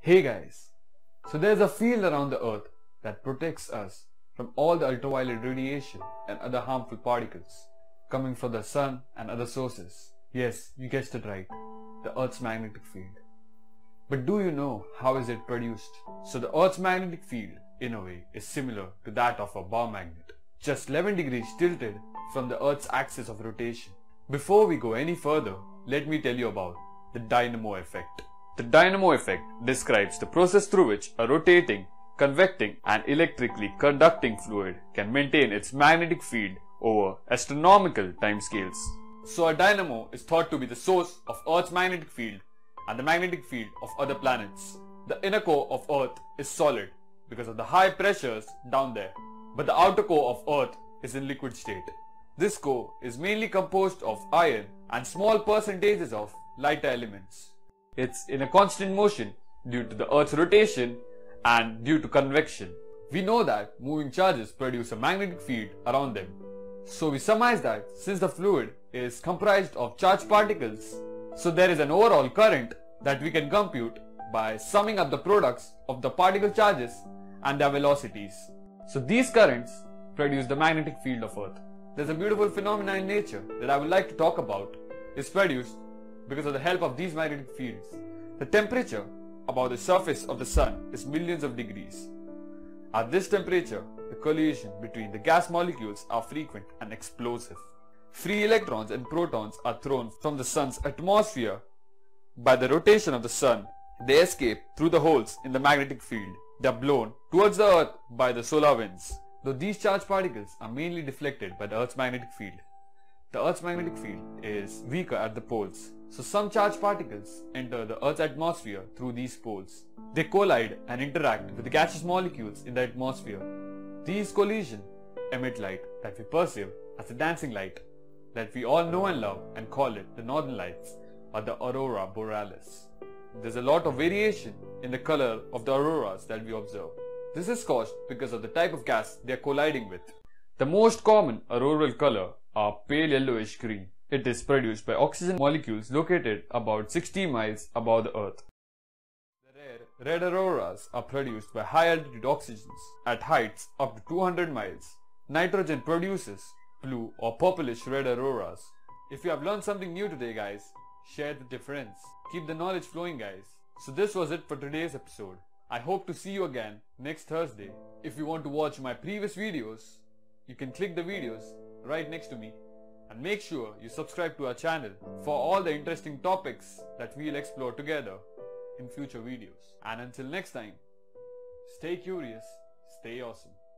Hey guys, so there's a field around the earth that protects us from all the ultraviolet radiation and other harmful particles coming from the sun and other sources. Yes, you guessed it right, the earth's magnetic field. But do you know how is it produced? So the earth's magnetic field, in a way, is similar to that of a bar magnet, just 11 degrees tilted from the earth's axis of rotation. Before we go any further, let me tell you about the dynamo effect. The dynamo effect describes the process through which a rotating, convecting and electrically conducting fluid can maintain its magnetic field over astronomical timescales. So a dynamo is thought to be the source of Earth's magnetic field and the magnetic field of other planets. The inner core of Earth is solid because of the high pressures down there, but the outer core of Earth is in liquid state. This core is mainly composed of iron and small percentages of lighter elements. It's in a constant motion due to the Earth's rotation and due to convection. We know that moving charges produce a magnetic field around them. So we surmise that since the fluid is comprised of charged particles, so there is an overall current that we can compute by summing up the products of the particle charges and their velocities. So these currents produce the magnetic field of Earth. There's a beautiful phenomenon in nature that I would like to talk about. It's produced because of the help of these magnetic fields. The temperature above the surface of the sun is millions of degrees. At this temperature, the collision between the gas molecules are frequent and explosive. Free electrons and protons are thrown from the sun's atmosphere. By the rotation of the sun, they escape through the holes in the magnetic field. They are blown towards the earth by the solar winds. Though these charged particles are mainly deflected by the earth's magnetic field, the earth's magnetic field is weaker at the poles. So some charged particles enter the earth's atmosphere through these poles. They collide and interact with the gaseous molecules in the atmosphere. These collisions emit light that we perceive as a dancing light that we all know and love and call it the northern lights or the aurora borealis. There's a lot of variation in the color of the auroras that we observe. This is caused because of the type of gas they are colliding with. The most common auroral color are pale yellowish green. It is produced by oxygen molecules located about 60 miles above the earth. The rare red auroras are produced by high altitude oxygens at heights up to 200 miles. Nitrogen produces blue or purplish red auroras. If you have learned something new today guys, share the difference. Keep the knowledge flowing guys. So this was it for today's episode. I hope to see you again next Thursday. If you want to watch my previous videos, you can click the videos right next to me. And make sure you subscribe to our channel for all the interesting topics that we'll explore together in future videos. And until next time, stay curious, stay awesome.